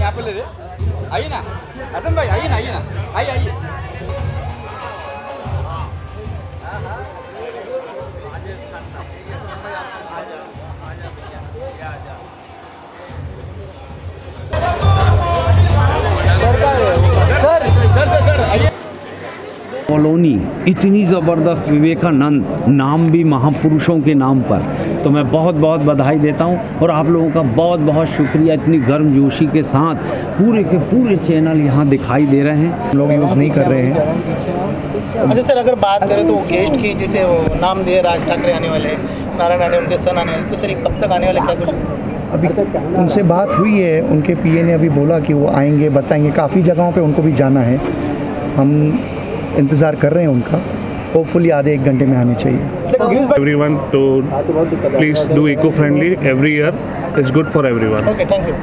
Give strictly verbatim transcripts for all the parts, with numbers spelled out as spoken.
यहाँ पे ले रहे, आइए ना अदम भाई, आइए ना, आइए ना, आइए आइए। सर सर सर सर आइए। कॉलोनी इतनी ज़बरदस्त, विवेकानंद नाम भी महापुरुषों के नाम पर, तो मैं बहुत बहुत बधाई देता हूं और आप लोगों का बहुत बहुत शुक्रिया। इतनी गर्मजोशी के साथ पूरे के पूरे चैनल यहां दिखाई दे रहे हैं, लोग यूज़ नहीं कर रहे हैं। अच्छा सर, अगर बात करें तो गेस्ट की, जैसे वो नाम दिए राज ठाकरे आने वाले, नारायण आने, उनके सन आने वाले, तो सर कब तक आने वाले, क्या कुछ अभी उनसे बात हुई है, उनके पीए ने अभी बोला कि वो आएंगे, बताएंगे। काफ़ी जगहों पे उनको भी जाना है, हम इंतज़ार कर रहे हैं उनका। होपफुली आधे एक घंटे में आने चाहिए। Everyone to please do eco-friendly every year. It's good for everyone. Okay, thank you.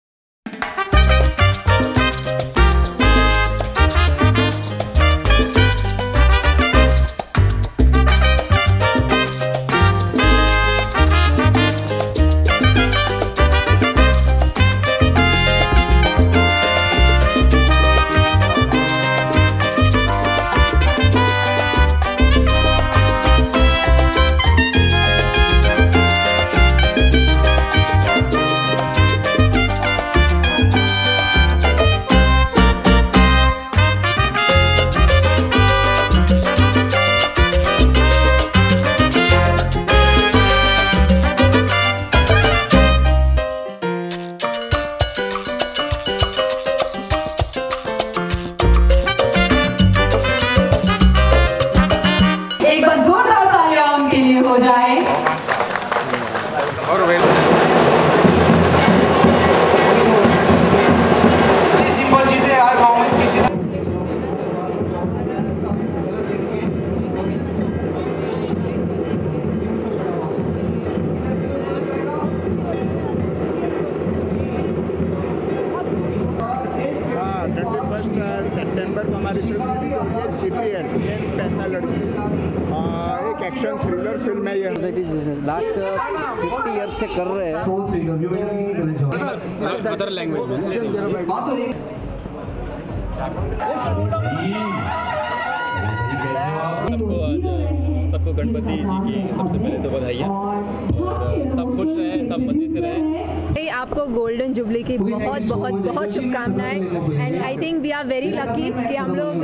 सितंबर को हमारी फिल्म रिलीज हो रही है, जी पी एल मेन पैसा लड़की, एक एक्शन थ्रिलर फिल्म है ये। लास्ट फिफ्टी ईयर से कर रहे हैं अदर लैंग्वेज में। सबको आज सबको गणपति जी की सबसे पहले तो बधाइयाँ, सब खुश रहे, सब मजे से रहे। आपको गोल्डन जुबली की बहुत बहुत बहुत शुभकामनाएं, and I think we are very lucky कि हम लोग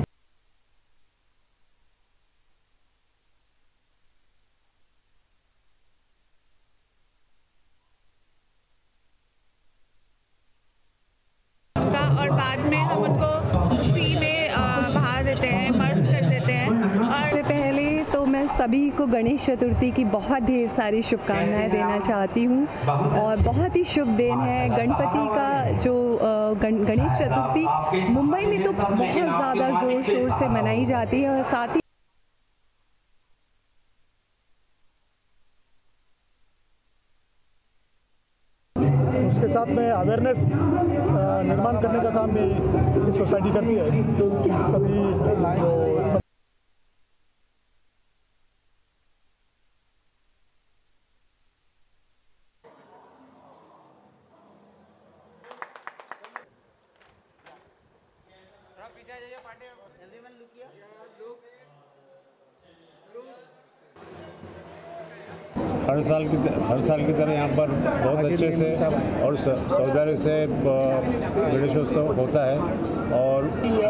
और बाद में हम उनको फ्री में बहा देते हैं, मर्ज कर देते हैं। और सबसे पहले तो मैं सभी को गणेश चतुर्थी की बहुत ढेर सारी शुभकामनाएं देना चाहती हूँ, और बहुत ही शुभ दिन है गणपति का। जो गणेश चतुर्थी मुंबई में तो बहुत ज़्यादा ज़ोर शोर से मनाई जाती है, और साथ ही उसके साथ में अवेयरनेस निर्माण करने का काम भी सोसाइटी करती है। सभी जो हर साल की हर साल की तरह यहाँ पर बहुत अच्छे से और सौदारी से गणेशोत्सव होता है। और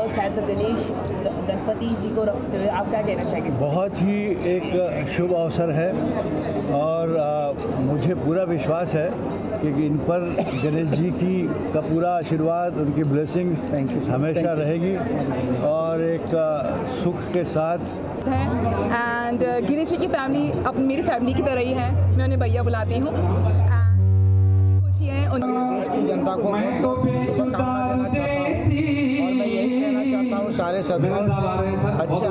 गणपति जी को रखते हुए आप क्या कहना चाहेंगे? बहुत ही एक शुभ अवसर है, और आ, मुझे पूरा विश्वास है कि इन पर गणेश जी की का पूरा आशीर्वाद, उनकी ब्लेसिंग्स हमेशा रहेगी, और एक आ, सुख के साथ है। एंड गिरीश जी की फैमिली अब मेरी फैमिली की तरह ही है, मैं उन्हें भैया बुलाती हूँ। खुशी है उन देश की जनता को मैं शुभकामना देना चाहता हूँ, और मैं यही कहना चाहता हूँ सारे सदस्यों से अच्छा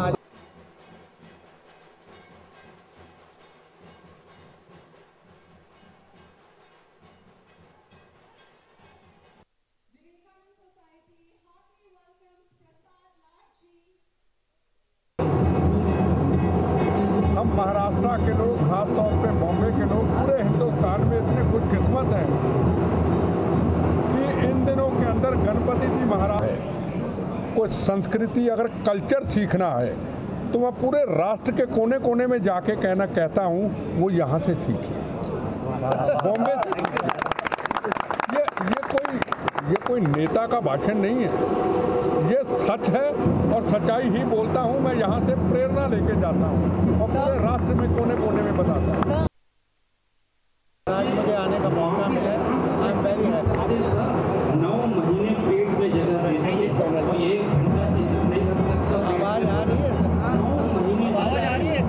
महाराष्ट्र के लोग, खास तौर पे बॉम्बे के लोग, पूरे हिंदुस्तान में इतने खुशकिस्मत हैं कि इन दिनों के अंदर गणपति जी महाराज है, कोई संस्कृति अगर कल्चर सीखना है तो मैं पूरे राष्ट्र के कोने कोने में जाके कहना कहता हूँ वो यहाँ से सीखिए। बॉम्बे ये ये कोई ये कोई नेता का भाषण नहीं है, ये सच है और सच्चाई ही बोलता हूँ। मैं यहाँ से प्रेरणा लेके जाता हूँ और पूरे राष्ट्र में कोने कोने में बताता हूँ। आज मुझे आने का मौका मिला है, आई एम वेरी हैप्पी। नौ महीने पेट में जगह रहती है, कोई एक घंटा नहीं लग सकता। आवाज़ आ रही है सर? नौ महीने आवाज़ आ रही है?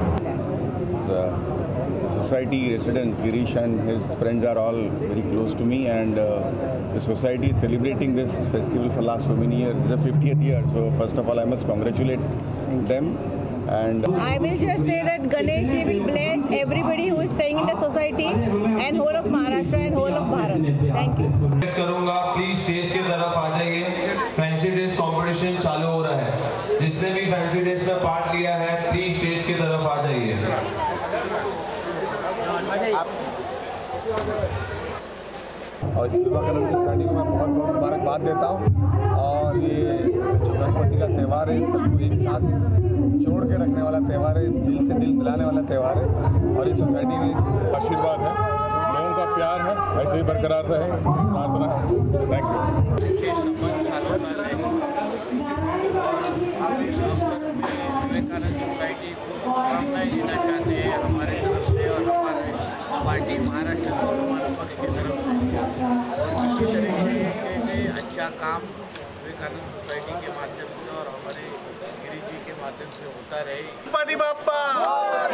Society residents, Girish and his friends are all very close to me, and uh, the society is celebrating this festival for last so many years. It's the fiftieth year, so first of all I must congratulate them. And I will just say that Ganesh ji will bless everybody who is staying in the society and whole of Maharashtra and whole of Bharat. Thank you. Request करूंगा please stage के तरफ आ जाइए, fancy dress competition चालू हो रहा है। जिसने भी फैंसी ड्रेस में पार्ट लिया है प्लीज स्टेज के तरफ आ जाइए। और इस विवेकानंद सोसाइटी को मैं बहुत बहुत मुबारकबाद देता हूँ। और ये जो गणपति का त्यौहार है सबको एक साथ जोड़ के रखने वाला त्यौहार है, दिल से दिल मिलाने वाला त्यौहार है। और इस सोसाइटी में आशीर्वाद है, लोगों का प्यार है, ऐसे ही बरकरार रहे, प्रार्थना है। Thank you. विवेकानंद सोसाइटी को शुभकामनाएं देना चाहते हैं हमारे तरफ से और हमारे पार्टी महाराष्ट्र स्वाभिमान पक्ष की तरफ से। और इसी तरीके से अच्छा काम विवेकानंद सोसाइटी के माध्यम से और हमारे गिरिश जी के माध्यम से होता रहे। गणपति बाप्पा।